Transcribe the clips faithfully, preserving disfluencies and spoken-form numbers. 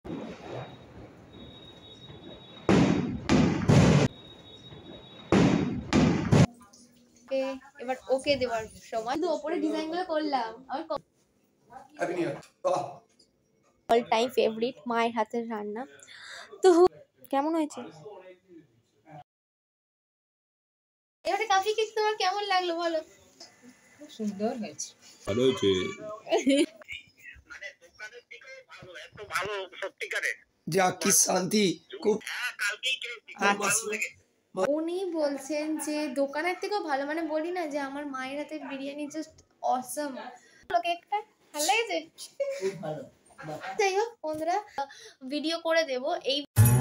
ওকে, এবার ওকে দেওয়ার সময় শুধু ওপরে ডিজাইনগুলো করলাম। আমার happy new year. All time favourite মায়ের হাতের রান্না। তো কেমন হয়েছে? এবারে কফি কেক তোমার কেমন লাগলো বলো? খুব সুন্দর হয়েছে। ভালো হয়েছে। মানে দোকানের থেকেও ভালো, এত ভালো সত্যিকারের। যা কি শান্তি। খুব হ্যাঁ, কালকেই খেয়েছি, খুব আচ্ছা। ভালো লেগেছে। উনি বলছেন যে দোকানের থেকেও ভালো, মানে বলি না যে আমার মায়ের হাতের বিরিয়ানি জাস্ট অসম। কেকটা ভালো লেগেছে? খুব ভালো। যাই হোক বন্ধুরা, ভিডিও করে দেব এই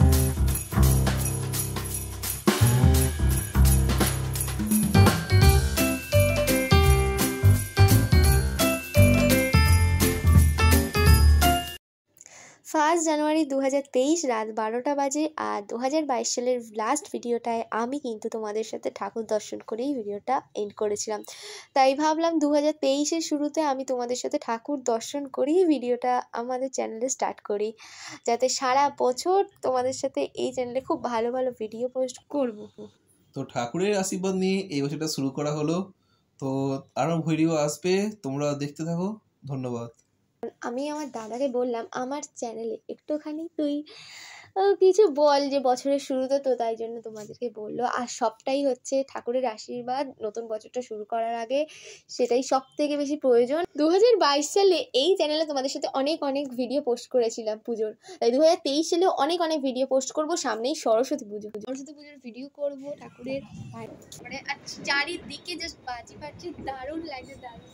ফার্স্ট জানুয়ারি দু হাজার তেইশ রাত বারোটা বাজে। আর দু হাজার বাইশ সালের লাস্ট ভিডিওটায় আমি কিন্তু তোমাদের সাথে ঠাকুর দর্শন করেই ভিডিওটা এন্ড করেছিলাম। তাই ভাবলাম দু হাজার তেইশের শুরুতে আমি তোমাদের সাথে ঠাকুর দর্শন করেই ভিডিওটা আমাদের চ্যানেলে স্টার্ট করি, যাতে সারা বছর তোমাদের সাথে এই চ্যানেলে খুব ভালো ভালো ভিডিও পোস্ট করব। তো ঠাকুরের আশীর্বাদ নিয়ে এই বছরটা শুরু করা হলো। তো আরও ভিডিও আসবে, তোমরা দেখতে থাকো। ধন্যবাদ। আমি আমার দাদাকে বললাম আমার চ্যানেলে একটুখানি তুই কিছু বল, যে বছরের শুরুতে তো তাই জন্য তোমাদেরকে বললো। আর সবটাই হচ্ছে ঠাকুরের আশীর্বাদ নতুন বছরটা শুরু করার আগে, সেটাই সব থেকে বেশি প্রয়োজন। দু হাজার বাইশ সালে এই চ্যানেলে তোমাদের সাথে অনেক অনেক ভিডিও পোস্ট করেছিলাম পুজোর, তাই দু হাজার তেইশ সালেও অনেক অনেক ভিডিও পোস্ট করবো। সামনেই সরস্বতী পুজো, সরস্বতী পুজোর ভিডিও করবো ঠাকুরের, মানে আর চারিদিকে জাস্ট বাজি ফাটছে, দারুণ লাগছে, দারুণ।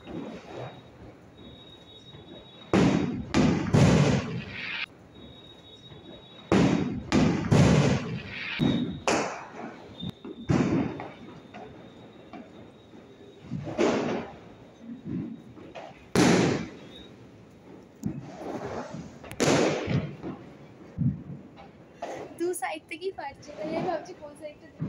দু সাইড থেকেই ফাটছে, তাই আমি ভাবছি কোন সাইডটা দেবো।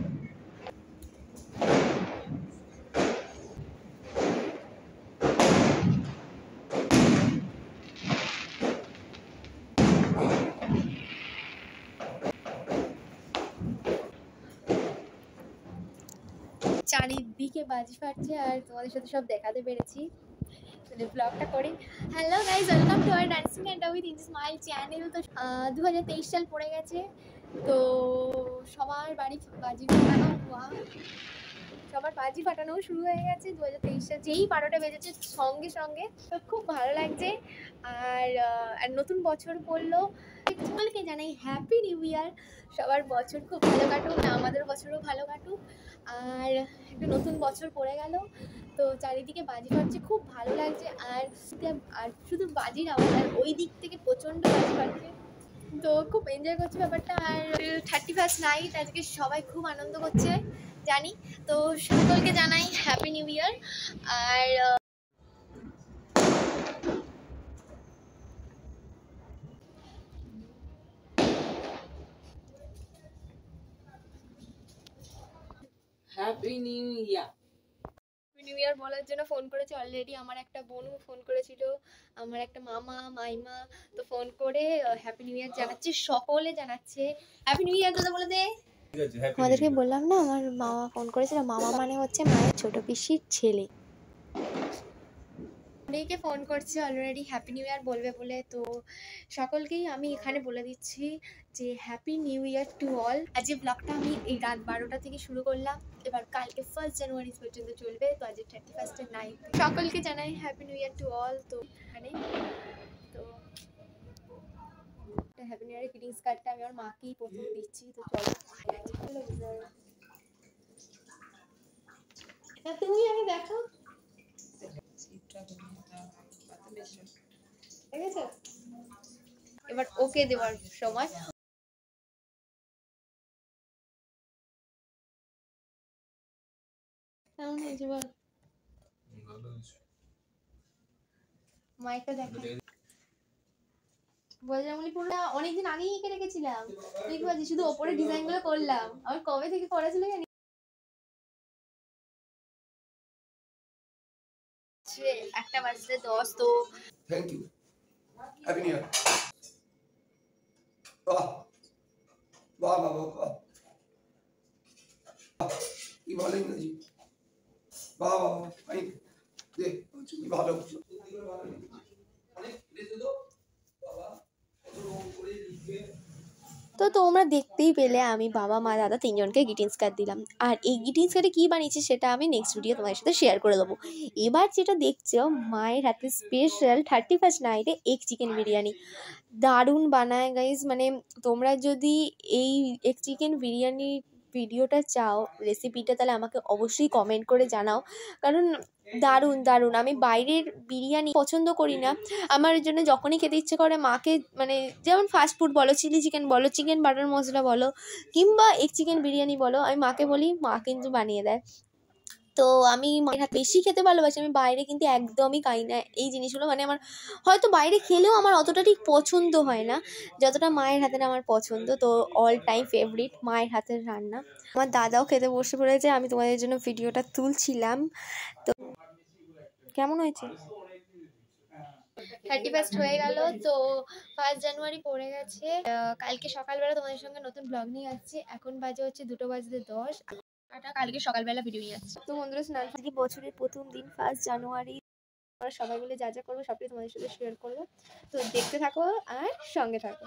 চারিদিকে বাজি ফাটছে আর তোমাদের সাথে সব দেখাতে পেরেছি। ব্লগটা করি। Hello guys, welcome to our dancing and with smile channel. তো দু হাজার তেইশ সাল পড়ে গেছে, তো সবার বাড়ি বাজি ফাটানো, সবার বাজি ফাটানো শুরু হয়ে গেছে। দু হাজার তেইশ সাল যেই বারোটা বেজেছে সঙ্গে সঙ্গে, তো খুব ভালো লাগছে। আর আর নতুন বছর পড়লো, সকলকে জানাই হ্যাপি নিউ ইয়ার। সবার বছর খুব ভালো কাটুক, আমাদের বছরও ভালো কাটুক। আর একটা নতুন বছর পড়ে গেল, তো চারিদিকে বাজি ফাটছে, খুব ভালো লাগছে। আর আর শুধু বাজির আওয়াজ, আর ওই দিক থেকে প্রচণ্ড বাজি ফাটছে, তো খুব এনজয় করছে ব্যাপারটা। আর থার্টি ফার্স্ট নাইট আজকে সবাই খুব আনন্দ করছে জানি, তো সকলকে জানাই হ্যাপি নিউ ইয়ার। আর happy new year. New year বলার জন্য ফোন করেছে অলরেডি। আমার একটা বোনও ফোন করেছিল, আমার একটা মামা মাইমা, তো ফোন করে হ্যাপি নিউ ইয়ার জানাচ্ছে, সকলে জানাচ্ছে হ্যাপি নিউ ইয়ার। দাদা বলে দে। আমাদেরকে বললাম না আমার মামা ফোন করেছিল, মামা মানে হচ্ছে মায়ের ছোট পিসির ছেলে। অনেকে ফোন করছে অলরেডি হ্যাপি নিউ ইয়ার বলবে বলে, তো সকলকেই আমি এখানে বলে দিচ্ছি যে happy new year to all. আজকে ব্লগটা আমি এই রাত বারোটা থেকে শুরু করলাম, এবার কালকে ফার্স্ট জানুয়ারি পর্যন্ত চলবে। তো আজকে থার্টি ফার্স্টের নাইট, সকলকে জানাই happy new year to all. তো এখানে তো হ্যাপি নিউ ইয়ারের গ্রিটিংস কার্ডটা আমি আমার মাকেই প্রথম দিচ্ছি। তো চলো তুমি আগে দেখো, ঠিক আছে? এবার ওকে দেওয়ার সময় কেমন হয়েছে বল? মাইকটা দেখা বজরংবলী অনেকদিন আগেই এঁকে রেখেছিলাম, দেখতে পাচ্ছি শুধু ওপরে ডিজাইন গুলো করলাম। আমার কবে থেকে করা ছিল জানি, একটা বাজতে দশ। তো thank you. Happy new year. বাহ বাহ বাহ বাহ বাহ কি ভালো ইংরেজি বাহ বাহ বাহ ফাইন দে কি ভালো তো তোমরা দেখতেই পেলে আমি বাবা মা দাদা তিনজনকে গ্রিটিংস কার্ড দিলাম। আর এই গ্রিটিংস কার্ডে কী বানিয়েছি সেটা আমি নেক্সট ভিডিও তোমাদের সাথে শেয়ার করে দেবো। এবার যেটা দেখছো মায়ের হাতে স্পেশাল থার্টি ফার্স্ট নাইটে এগ চিকেন বিরিয়ানি দারুণ বানায় গাইজ। মানে তোমরা যদি এই এগ চিকেন বিরিয়ানি ভিডিওটা চাও রেসিপিটা, তাহলে আমাকে অবশ্যই কমেন্ট করে জানাও, কারণ দারুণ দারুণ। আমি বাইরের বিরিয়ানি পছন্দ করি না, আমার জন্য যখনই খেতে ইচ্ছে করে মাকে, মানে যেমন ফাস্ট ফুড বলো, চিলি চিকেন বলো, চিকেন বাটার মশলা বলো, কিংবা এগ চিকেন বিরিয়ানি বলো, আমি মাকে বলি, মা কিন্তু বানিয়ে দেয়। তো আমি মায়ের হাত বেশি খেতে ভালোবাসি, আমি বাইরে কিন্তু একদমই খাই না এই জিনিসগুলো। মানে আমার হয়তো বাইরে খেলেও আমার অতটা ঠিক পছন্দ হয় না যতটা মায়ের হাতের আমার পছন্দ। তো অল টাইম ফেভারিট মায়ের হাতের রান্না। আমার দাদাও খেতে বসে পড়েছে, আমি তোমাদের জন্য ভিডিওটা তুলছিলাম। তো কেমন হয়েছে? থার্টি ফার্স্ট হয়ে গেল, তো ফার্স্ট জানুয়ারি পড়ে গেছে। কালকে সকালবেলা তোমাদের সঙ্গে নতুন ব্লগ নিয়ে আসছি। এখন বাজে হচ্ছে দুটো বাজতে দশ। এটা কালকে সকালবেলা ভিডিও নিয়ে আসছি। তো বন্ধুরা স্নান আজকে বছরের প্রথম দিন ফার্স্ট জানুয়ারি, আমরা সবাই মিলে যা যা করবো সবটাই তোমাদের সাথে শেয়ার করবো। তো দেখতে থাকো আর সঙ্গে থাকো।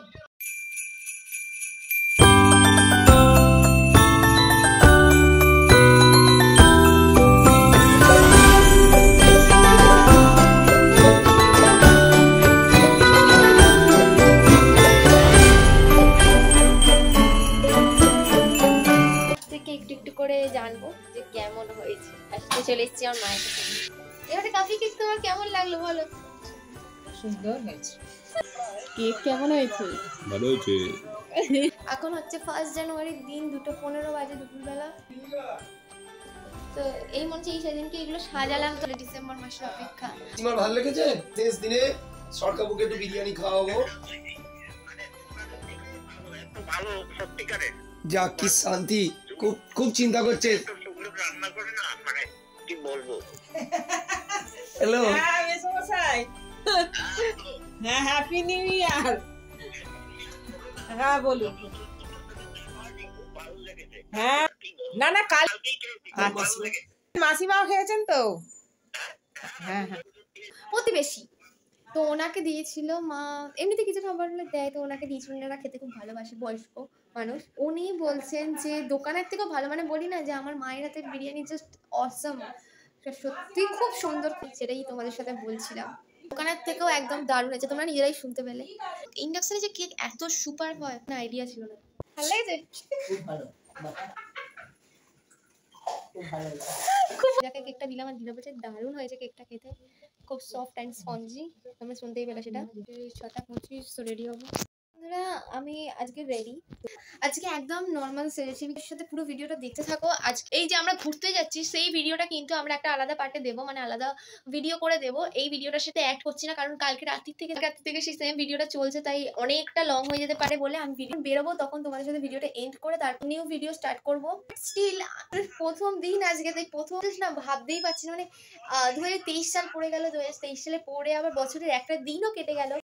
একটু একটু করে জানবো যে কেমন হয়েছে। আসতে চলে এসেছি আমার মায়ের কাছে। এবারে কাফি কেক তোমার কেমন লাগলো বলো? সুন্দর হয়েছে। কেক কেমন হয়েছে? ভালো হয়েছে। এখন হচ্ছে ফার্স্ট জানুয়ারির দিন, দুটো পনেরো বাজে দুপুরবেলা। তো এই মনে হচ্ছে এই সেদিনকে এগুলো সাজালাম, তো ডিসেম্বর মাসের অপেক্ষা। তোমার ভালো লেগেছে? শেষ দিনে সরকার বুকে একটু বিরিয়ানি খাওয়াবো। ভালো সত্যিকারের যা কি শান্তি, খুব খুব চিন্তা করছে। রান্না করে না, মানে কি বলবো। হ্যালো হ্যাঁ মেসোমশাই, হ্যাঁ হ্যাপি নিউ ইয়ার। হ্যাঁ বলুন। হ্যাঁ না না কাল মাসিমাও খেয়েছেন তো? হ্যাঁ হ্যাঁ প্রতিবেশী তো ওনাকে দিয়েছিল মা, এমনিতে কিছু খাবার দেয় তো ওনাকে দিয়েছিল। ওনারা খেতে খুব ভালোবাসে, বয়স্ক মানুষ। উনি বলছেন যে দোকানের থেকেও ভালো, মানে বলি না যে আমার মায়ের হাতের বিরিয়ানি জাস্ট অসম, সত্যি খুব সুন্দর। সেটাই তোমাদের সাথে বলছিলাম, দোকানের থেকেও একদম দারুণ হয়েছে, তোমরা নিজেরাই শুনতে পেলে। ইন্ডাকশনে যে কেক এত সুপার হয় না আইডিয়া ছিল না। ভালো লেগেছে? খুব ভালো, খুব ভালো। খুব যাকে কেকটা দিলাম আর দিলা বলছে দারুণ হয়েছে কেকটা খেতে, খুব সফট অ্যান্ড স্পঞ্জি। তোমরা শুনতেই পেলে সেটা। ছটা পঁচিশ তো রেডি হবো। বন্ধুরা আমি আজকে রেডি, আজকে একদম নর্মাল রেসিপির সাথে পুরো ভিডিওটা দেখতে থাকো। আজ এই যে আমরা ঘুরতে যাচ্ছি সেই ভিডিওটা কিন্তু আমরা একটা আলাদা পার্টে দেবো, মানে আলাদা ভিডিও করে দেবো। এই ভিডিওটার সাথে অ্যাড করছি না, কারণ কালকে রাত্রির থেকে রাত্রি থেকে সেই সেম ভিডিওটা চলছে, তাই অনেকটা লং হয়ে যেতে পারে বলে আমি ভিডিও বেরোবো তখন তোমাদের সাথে ভিডিওটা এন্ড করে তারপর নিউ ভিডিও স্টার্ট করবো। স্টিল প্রথম দিন আজকে, তাই প্রথম না ভাবতেই পারছি না, মানে দু হাজার তেইশ সাল পড়ে গেল, দু হাজার তেইশ সালে পড়ে আবার বছরের একটা দিনও কেটে গেল।